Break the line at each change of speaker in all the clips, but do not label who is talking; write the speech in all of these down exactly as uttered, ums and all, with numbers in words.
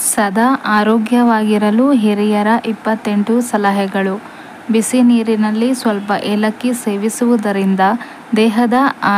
ಸದಾ ಆರೋಗ್ಯವಾಗಿರಲು ಹಿರಿಯರ ಇಪ್ಪತ್ತೆಂಟು ಸಲಹೆಗಳು. ಬಿಸಿ ನೀರಿನಲ್ಲಿ ಸ್ವಲ್ಪ ಏಲಕ್ಕಿ ಸೇವಿಸುವುದರಿಂದ ದೇಹದ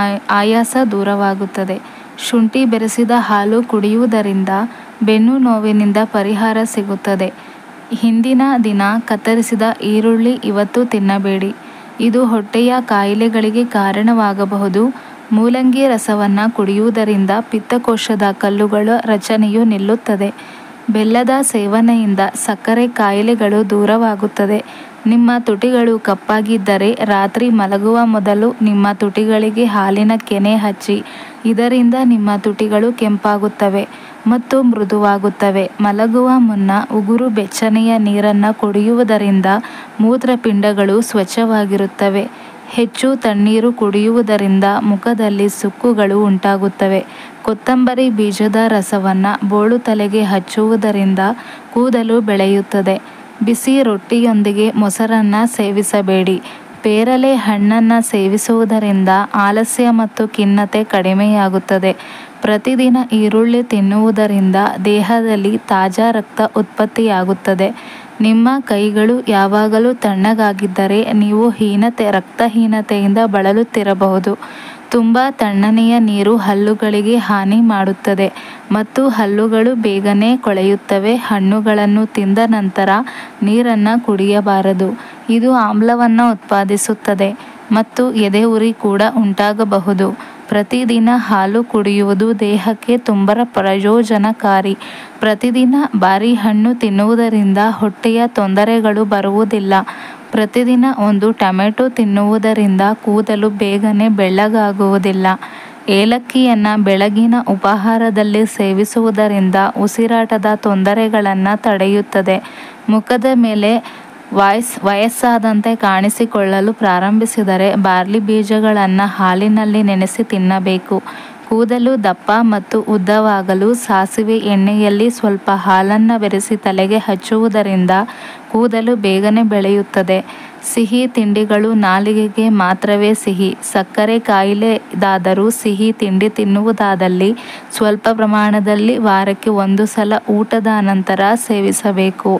ಆಯಾಸ ದೂರವಾಗುತ್ತದೆ. ಶುಂಠಿ ಬೆರೆಸಿದ ಹಾಲು ಕುಡಿಯುವುದರಿಂದ ಬೆನ್ನು ನೋವಿನಿಂದ ಪರಿಹಾರ ಸಿಗುತ್ತದೆ. ಹಿಂದಿನ ದಿನ ಕತ್ತರಿಸಿದ ಈರುಳ್ಳಿ ಇವತ್ತು ತಿನ್ನಬೇಡಿ, ಇದು ಹೊಟ್ಟೆಯ ಕಾಯಿಲೆಗಳಿಗೆ ಕಾರಣವಾಗಬಹುದು. ಮೂಲಂಗಿ ರಸವನ್ನು ಕುಡಿಯುವುದರಿಂದ ಪಿತ್ತಕೋಶದ ಕಲ್ಲುಗಳ ರಚನೆಯು ನಿಲ್ಲುತ್ತದೆ. ಬೆಲ್ಲದ ಸೇವನೆಯಿಂದ ಸಕ್ಕರೆ ಕಾಯಿಲೆಗಳು ದೂರವಾಗುತ್ತದೆ. ನಿಮ್ಮ ತುಟಿಗಳು ಕಪ್ಪಾಗಿದ್ದರೆ ರಾತ್ರಿ ಮಲಗುವ ಮೊದಲು ನಿಮ್ಮ ತುಟಿಗಳಿಗೆ ಹಾಲಿನ ಕೆನೆ ಹಚ್ಚಿ, ಇದರಿಂದ ನಿಮ್ಮ ತುಟಿಗಳು ಕೆಂಪಾಗುತ್ತವೆ ಮತ್ತು ಮೃದುವಾಗುತ್ತವೆ. ಮಲಗುವ ಮುನ್ನ ಉಗುರು ಬೆಚ್ಚನೆಯ ನೀರನ್ನು ಕುಡಿಯುವುದರಿಂದ ಮೂತ್ರಪಿಂಡಗಳು ಸ್ವಚ್ಛವಾಗಿರುತ್ತವೆ. ಹೆಚ್ಚು ತಣ್ಣೀರು ಕುಡಿಯುವುದರಿಂದ ಮುಖದಲ್ಲಿ ಸುಕ್ಕುಗಳು ಉಂಟಾಗುತ್ತವೆ. ಕೊತ್ತಂಬರಿ ಬೀಜದ ರಸವನ್ನು ಬೋಳು ತಲೆಗೆ ಹಚ್ಚುವುದರಿಂದ ಕೂದಲು ಬೆಳೆಯುತ್ತದೆ. ಬಿಸಿ ರೊಟ್ಟಿಯೊಂದಿಗೆ ಮೊಸರನ್ನು ಸೇವಿಸಬೇಡಿ. ಪೇರಲೆ ಹಣ್ಣನ್ನು ಸೇವಿಸುವುದರಿಂದ ಆಲಸ್ಯ ಮತ್ತು ಖಿನ್ನತೆ ಕಡಿಮೆಯಾಗುತ್ತದೆ. ಪ್ರತಿದಿನ ಈರುಳ್ಳಿ ತಿನ್ನುವುದರಿಂದ ದೇಹದಲ್ಲಿ ತಾಜಾ ರಕ್ತ ಉತ್ಪತ್ತಿಯಾಗುತ್ತದೆ. ನಿಮ್ಮ ಕೈಗಳು ಯಾವಾಗಲೂ ತಣ್ಣಗಾಗಿದ್ದರೆ ನೀವು ಹೀನತೆ ರಕ್ತಹೀನತೆಯಿಂದ ಬಳಲುತ್ತಿರಬಹುದು. ತುಂಬ ತಣ್ಣನೆಯ ನೀರು ಹಲ್ಲುಗಳಿಗೆ ಹಾನಿ ಮಾಡುತ್ತದೆ ಮತ್ತು ಹಲ್ಲುಗಳು ಬೇಗನೆ ಕೊಳೆಯುತ್ತವೆ. ಹಣ್ಣುಗಳನ್ನು ತಿಂದ ನಂತರ ನೀರನ್ನು ಕುಡಿಯಬಾರದು, ಇದು ಆಮ್ಲವನ್ನು ಉತ್ಪಾದಿಸುತ್ತದೆ ಮತ್ತು ಎದೆಯುರಿ ಕೂಡ ಉಂಟಾಗಬಹುದು. ಪ್ರತಿದಿನ ಹಾಲು ಕುಡಿಯುವುದು ದೇಹಕ್ಕೆ ತುಂಬ ಪ್ರಯೋಜನಕಾರಿ. ಪ್ರತಿದಿನ ಬಾರಿಹಣ್ಣು ತಿನ್ನುವುದರಿಂದ ಹೊಟ್ಟೆಯ ತೊಂದರೆಗಳು ಬರುವುದಿಲ್ಲ. ಪ್ರತಿದಿನ ಒಂದು ಟೊಮೆಟೊ ತಿನ್ನುವುದರಿಂದ ಕೂದಲು ಬೇಗನೆ ಬೆಳ್ಳಗಾಗುವುದಿಲ್ಲ. ಏಲಕ್ಕಿಯನ್ನು ಬೆಳಗಿನ ಉಪಹಾರದಲ್ಲಿ ಸೇವಿಸುವುದರಿಂದ ಉಸಿರಾಟದ ತೊಂದರೆಗಳನ್ನು ತಡೆಯುತ್ತದೆ. ಮುಖದ ಮೇಲೆ ವಾಯ್ಸ್ ವಯಸ್ಸಾದಂತೆ ಕಾಣಿಸಿಕೊಳ್ಳಲು ಪ್ರಾರಂಭಿಸಿದರೆ ಬಾರ್ಲಿ ಬೀಜಗಳನ್ನು ಹಾಲಿನಲ್ಲಿ ನೆನೆಸಿ ತಿನ್ನಬೇಕು. ಕೂದಲು ದಪ್ಪ ಮತ್ತು ಉದ್ದವಾಗಲು ಸಾಸಿವೆ ಎಣ್ಣೆಯಲ್ಲಿ ಸ್ವಲ್ಪ ಹಾಲನ್ನು ಬೆರೆಸಿ ತಲೆಗೆ ಹಚ್ಚುವುದರಿಂದ ಕೂದಲು ಬೇಗನೆ ಬೆಳೆಯುತ್ತದೆ. ಸಿಹಿ ತಿಂಡಿಗಳು ನಾಲಿಗೆಗೆ ಮಾತ್ರವೇ ಸಿಹಿ. ಸಕ್ಕರೆ ಕಾಯಿಲೆದಾದರೂ ಸಿಹಿ ತಿಂಡಿ ತಿನ್ನುವುದಾದಲ್ಲಿ ಸ್ವಲ್ಪ ಪ್ರಮಾಣದಲ್ಲಿ ವಾರಕ್ಕೆ ಒಂದು ಸಲ ಊಟದ ಅನಂತರ ಸೇವಿಸಬೇಕು.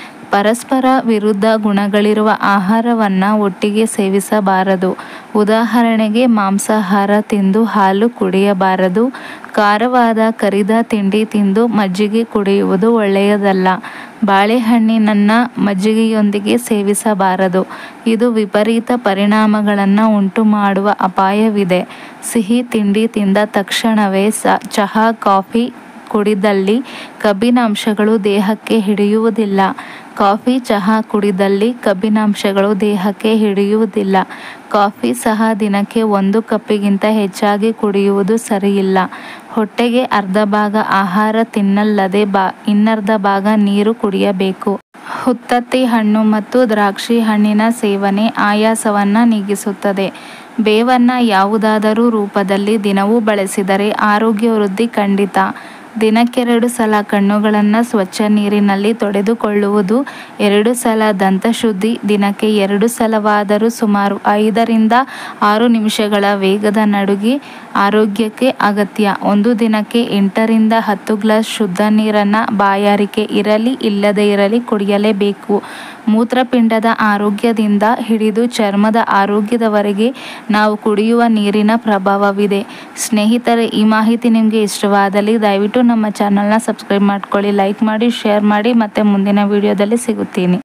ಪರಸ್ಪರ ವಿರುದ್ಧ ಗುಣಗಳಿರುವ ಆಹಾರವನ್ನು ಒಟ್ಟಿಗೆ ಸೇವಿಸಬಾರದು. ಉದಾಹರಣೆಗೆ, ಮಾಂಸಾಹಾರ ತಿಂದು ಹಾಲು ಕುಡಿಯಬಾರದು. ಖಾರವಾದ ಕರಿದ ತಿಂಡಿ ತಿಂದು ಮಜ್ಜಿಗೆ ಕುಡಿಯುವುದು ಒಳ್ಳೆಯದಲ್ಲ. ಬಾಳೆಹಣ್ಣಿನನ್ನು ಮಜ್ಜಿಗೆಯೊಂದಿಗೆ ಸೇವಿಸಬಾರದು, ಇದು ವಿಪರೀತ ಪರಿಣಾಮಗಳನ್ನು ಉಂಟುಮಾಡುವ ಅಪಾಯವಿದೆ. ಸಿಹಿ ತಿಂಡಿ ತಿಂದ ತಕ್ಷಣವೇ ಚಹಾ ಕಾಫಿ ಕುಡಿದಲ್ಲಿ ಕಬ್ಬಿನಾಂಶಗಳು ದೇಹಕ್ಕೆ ಹಿಡಿಯುವುದಿಲ್ಲ. ಕಾಫಿ ಚಹಾ ಕುಡಿದಲ್ಲಿ ಕಬ್ಬಿನಾಂಶಗಳು ದೇಹಕ್ಕೆ ಹಿಡಿಯುವುದಿಲ್ಲ. ಕಾಫಿ ಸಹ ದಿನಕ್ಕೆ ಒಂದು ಕಪ್ಪಿಗಿಂತ ಹೆಚ್ಚಾಗಿ ಕುಡಿಯುವುದು ಸರಿಯಿಲ್ಲ. ಹೊಟ್ಟೆಗೆ ಅರ್ಧ ಭಾಗ ಆಹಾರ ತಿನ್ನಲ್ಲದೆ ಬಾ ಇನ್ನರ್ಧ ಭಾಗ ನೀರು ಕುಡಿಯಬೇಕು. ಹುತ್ತತ್ತಿ ಹಣ್ಣು ಮತ್ತು ದ್ರಾಕ್ಷಿ ಹಣ್ಣಿನ ಸೇವನೆ ಆಯಾಸವನ್ನು ನೀಗಿಸುತ್ತದೆ. ಬೇವನ್ನು ಯಾವುದಾದರೂ ರೂಪದಲ್ಲಿ ದಿನವೂ ಬಳಸಿದರೆ ಆರೋಗ್ಯ ವೃದ್ಧಿ ಖಂಡಿತ. ದಿನಕ್ಕೆರಡು ಸಲ ಕಣ್ಣುಗಳನ್ನು ಸ್ವಚ್ಛ ನೀರಿನಲ್ಲಿ ತೊಳೆದುಕೊಳ್ಳುವುದು. ಎರಡು ಸಲ ದಂತಶುದ್ಧಿ. ದಿನಕ್ಕೆ ಎರಡು ಸಲವಾದರೂ ಸುಮಾರು ಐದರಿಂದ ಆರು ನಿಮಿಷಗಳ ವೇಗದ ನಡಿಗೆ ಆರೋಗ್ಯಕ್ಕೆ ಅಗತ್ಯ. ಒಂದು ದಿನಕ್ಕೆ ಎಂಟರಿಂದ ಹತ್ತು ಗ್ಲಾಸ್ ಶುದ್ಧ ನೀರನ್ನು ಬಾಯಾರಿಕೆ ಇರಲಿ ಇಲ್ಲದೇ ಇರಲಿ ಕುಡಿಯಲೇಬೇಕು. ಮೂತ್ರಪಿಂಡದ ಆರೋಗ್ಯದಿಂದ ಹಿಡಿದು ಚರ್ಮದ ಆರೋಗ್ಯದವರೆಗೆ ನಾವು ಕುಡಿಯುವ ನೀರಿನ ಪ್ರಭಾವವಿದೆ. ಸ್ನೇಹಿತರೆ, ಈ ಮಾಹಿತಿ ನಿಮಗೆ ಇಷ್ಟವಾದಲ್ಲಿ ದಯವಿಟ್ಟು ನಮ್ಮ ಚಾನಲ್ನ ಸಬ್ಸ್ಕ್ರೈಬ್ ಮಾಡ್ಕೊಳ್ಳಿ, ಲೈಕ್ ಮಾಡಿ, ಶೇರ್ ಮಾಡಿ. ಮತ್ತೆ ಮುಂದಿನ ವಿಡಿಯೋದಲ್ಲಿ ಸಿಗುತ್ತೀನಿ.